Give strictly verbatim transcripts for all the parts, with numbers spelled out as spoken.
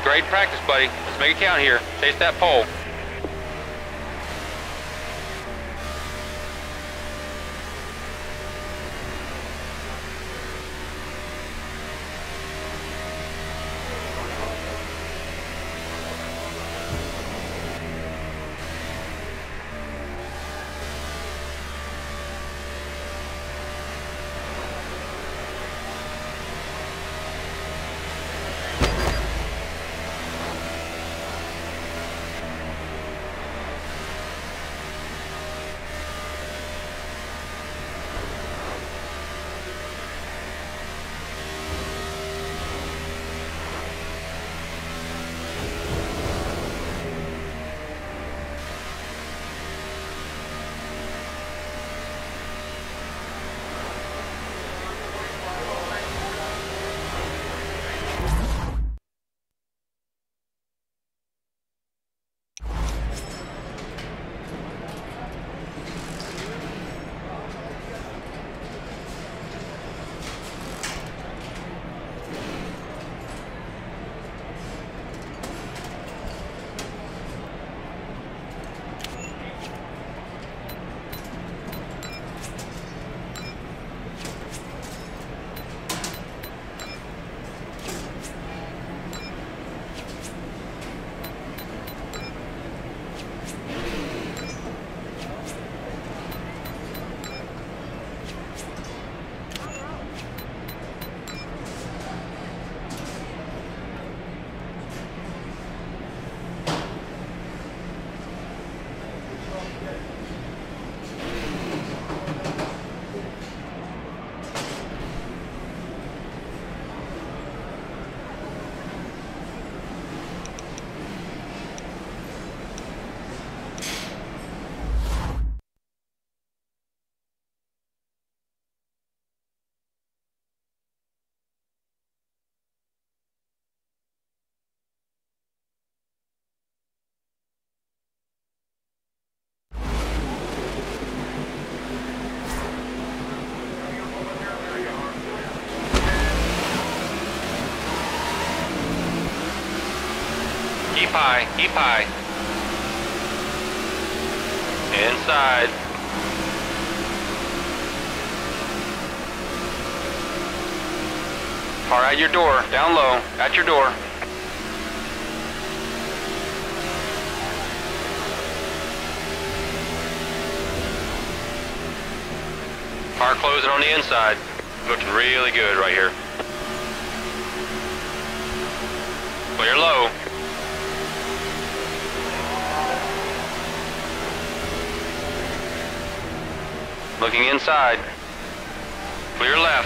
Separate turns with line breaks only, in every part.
good. Great practice, buddy. Let's make it count here. Chase that pole. Keep high, keep high. Inside. Car at your door, down low, at your door. Car closing on the inside. Looking really good right here. Clear low. Looking inside. Clear left.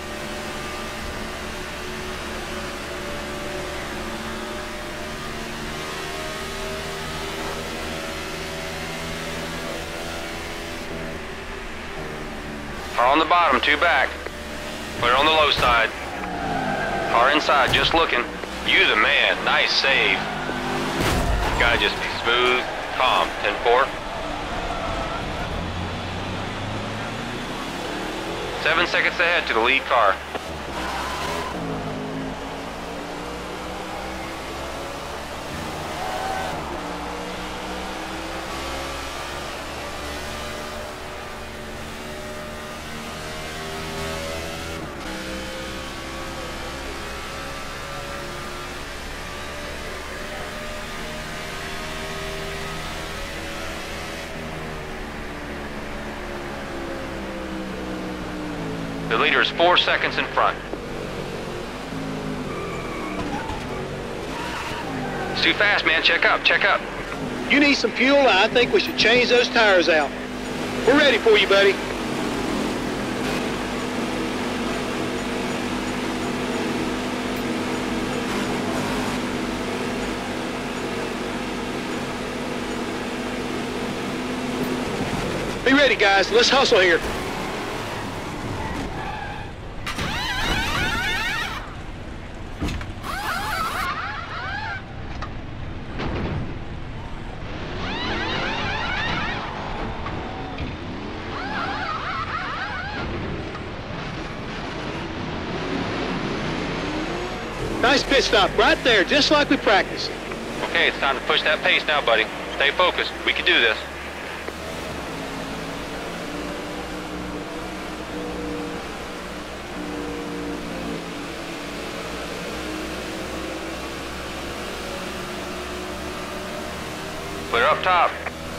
Car on the bottom, two back. Clear on the low side. Car inside, just looking. You the man, nice save. Gotta just be smooth, calm, ten four. Seven seconds ahead to the lead car. The leader is four seconds in front. It's too fast, man. Check up, check up.
You need some fuel, and I think we should change those tires out. We're ready for you, buddy. Be ready, guys. Let's hustle here. Nice pit stop right there, just like we practiced.
Okay, it's time to push that pace now, buddy. Stay focused. We can do this. Clear up top.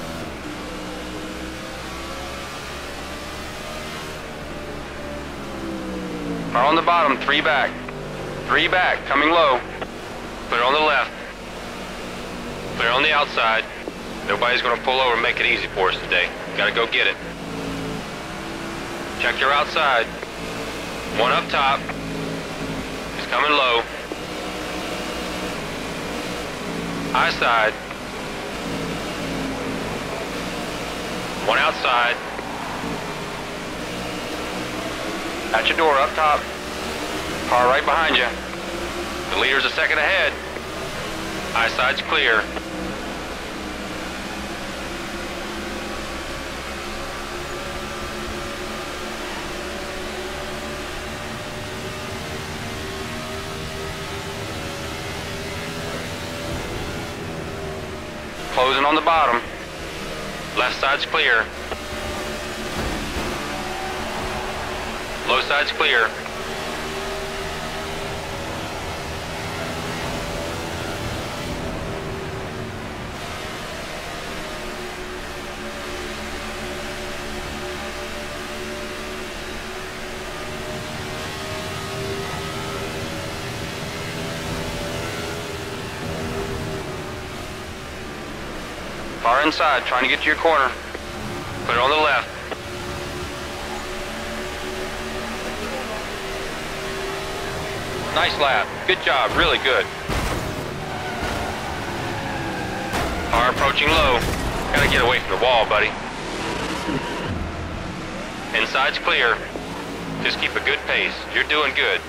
Car on the bottom, three back. Three back, coming low. Clear on the left. Clear on the outside. Nobody's gonna pull over and make it easy for us today. Gotta go get it. Check your outside. One up top. He's coming low. High side. One outside. At your door, up top. Car right behind you. The leader's a second ahead. High side's clear. Closing on the bottom. Left side's clear. Low side's clear. Far inside, trying to get to your corner. Put it on the left. Nice lap. Good job. Really good. Car approaching low. Gotta get away from the wall, buddy. Inside's clear. Just keep a good pace. You're doing good.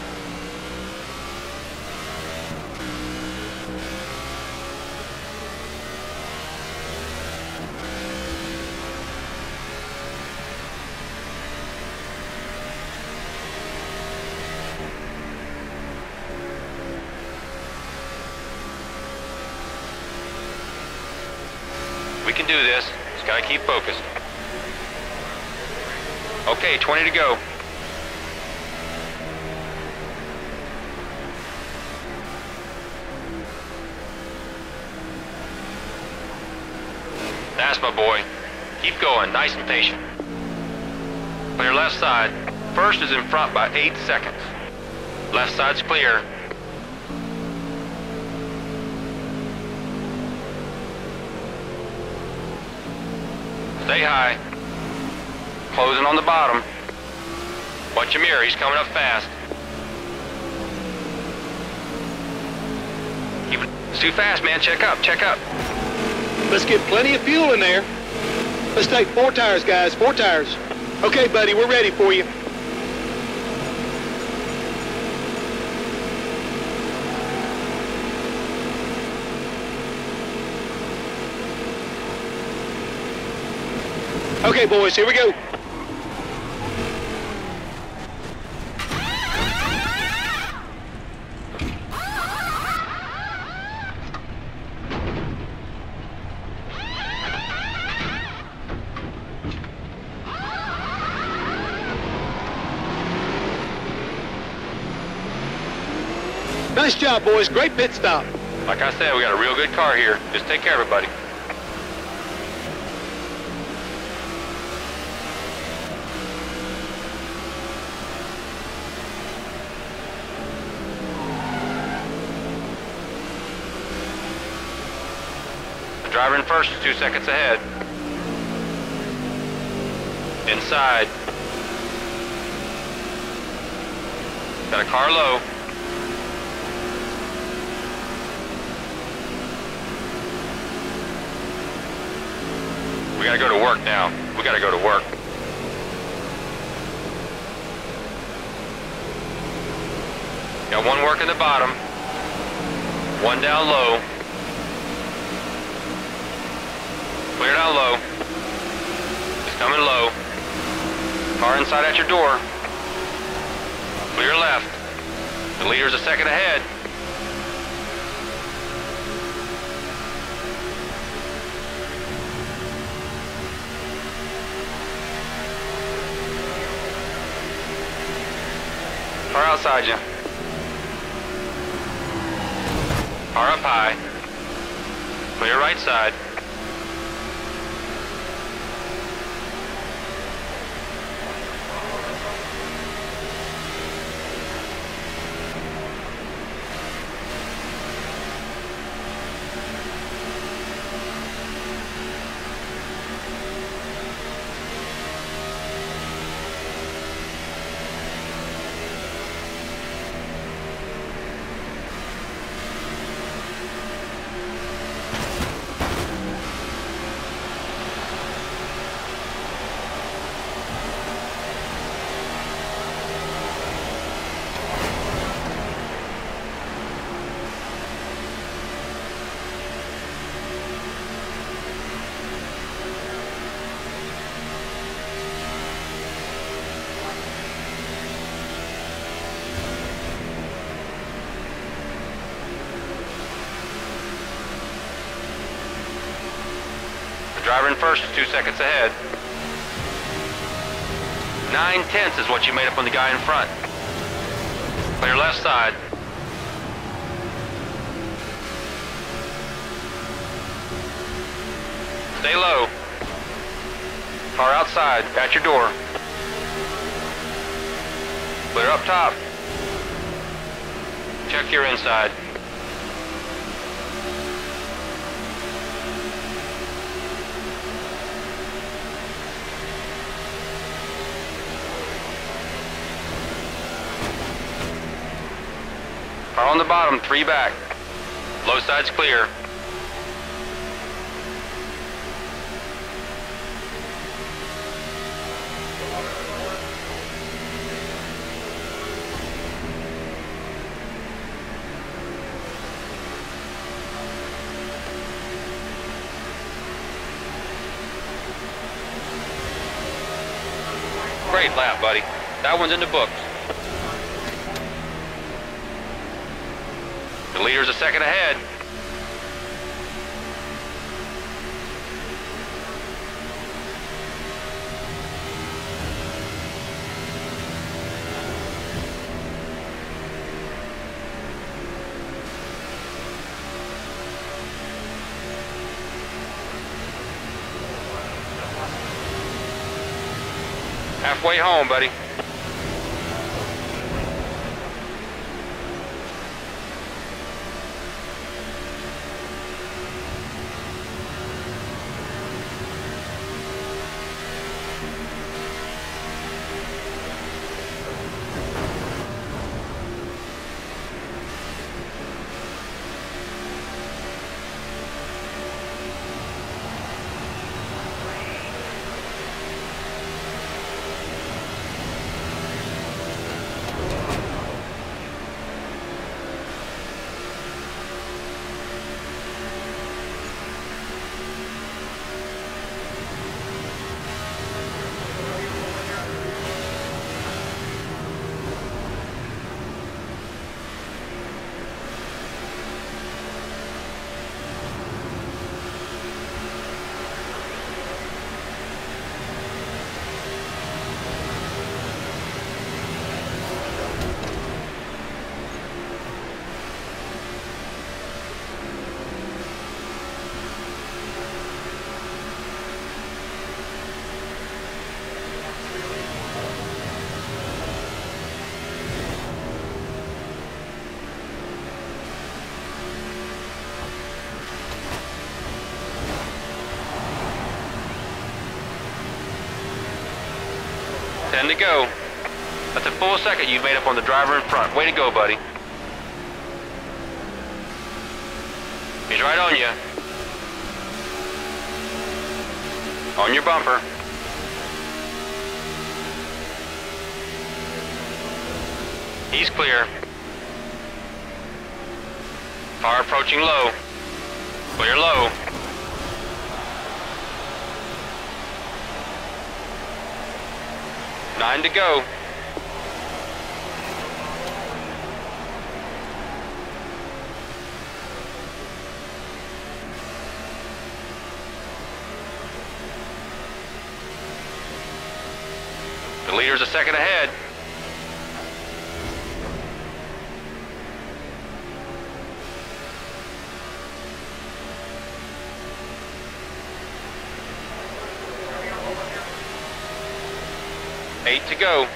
We can do this. Just gotta keep focused. Okay, twenty to go. That's my boy. Keep going, nice and patient. Clear left side. First is in front by eight seconds. Left side's clear. Stay high. Closing on the bottom. Watch your mirror, he's coming up fast. Keep it. It's too fast, man. Check up, check up.
Let's get plenty of fuel in there. Let's take four tires, guys, four tires. Okay, buddy, we're ready for you. Okay, boys, here we go. Nice job, boys. Great pit stop.
Like I said, we got a real good car here. Just take care of it, buddy. The driver in first is two seconds ahead. Inside. Got a car low. We gotta go to work now. We gotta go to work. Got one working the bottom. One down low. Clear down low. It's coming low. Car inside at your door. Clear left. The leader's a second ahead. Far outside you. Far up high. Clear right side. Driver in first is two seconds ahead. Nine tenths is what you made up on the guy in front. Clear left side. Stay low. Car outside, at your door. Clear up top. Check your inside. Car on the bottom, three back. Low side's clear. Great lap, buddy. That one's in the books. The leader's a second ahead. Halfway home, buddy. Ten to go. That's a full second you've made up on the driver in front. Way to go, buddy. He's right on you. On your bumper. He's clear. Car approaching low. Clear low. Nine to go. leader's a second ahead. Eight to go.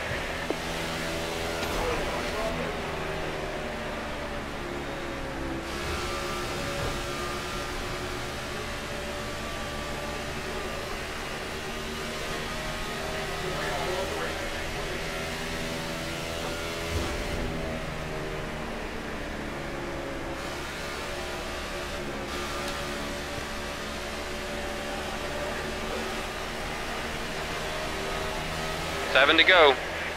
Seven to go.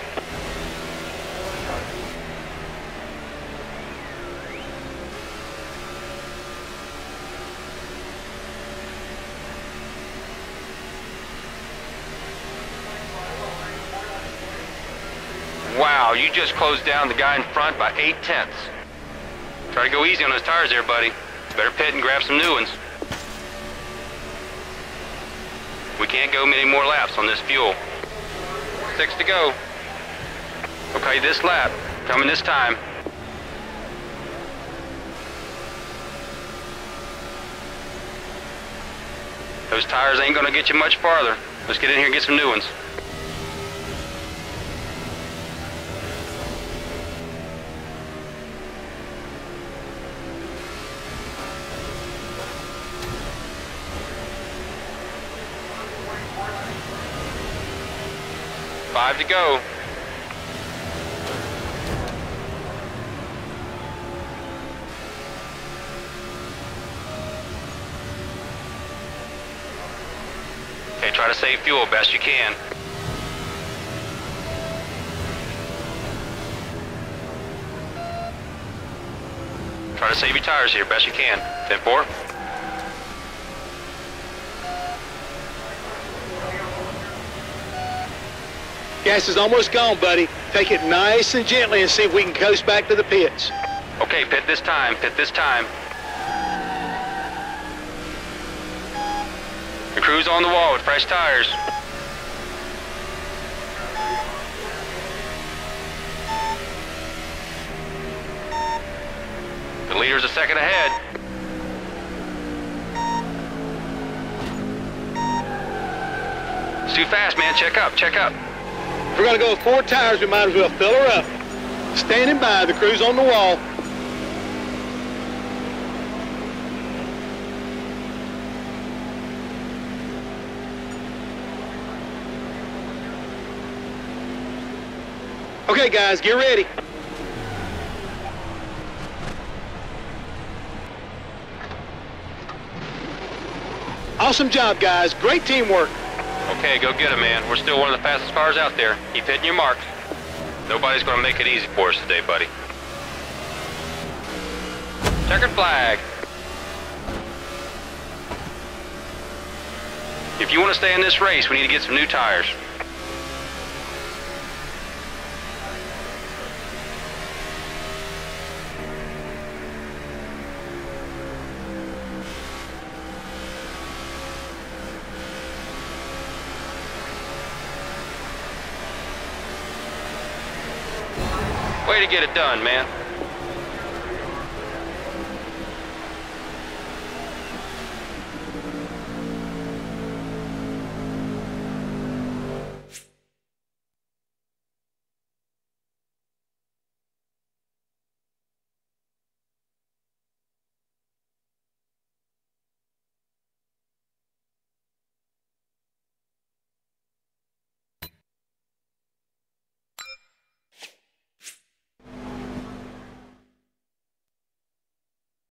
Wow, you just closed down the guy in front by eight tenths. Try to go easy on those tires there, buddy. Better pit and grab some new ones. We can't go many more laps on this fuel. Six to go. Okay, this lap, coming this time. Those tires ain't gonna get you much farther. Let's get in here and get some new ones. Five to go. Okay, try to save fuel best you can. Try to save your tires here best you can. ten four.
Gas is almost gone, buddy. Take it nice and gently and see if we can coast back to the pits.
Okay, pit this time, pit this time. The crew's on the wall with fresh tires. The leader's a second ahead. It's too fast, man. Check up, check up.
If we're gonna go with four tires, we might as well fill her up. Standing by, the crew's on the wall. Okay, guys, get ready. Awesome job, guys. Great teamwork.
Okay, go get him, man. We're still one of the fastest cars out there. Keep hitting your marks. Nobody's gonna make it easy for us today, buddy. Checkered flag. If you want to stay in this race, we need to get some new tires. Way to get it done, man.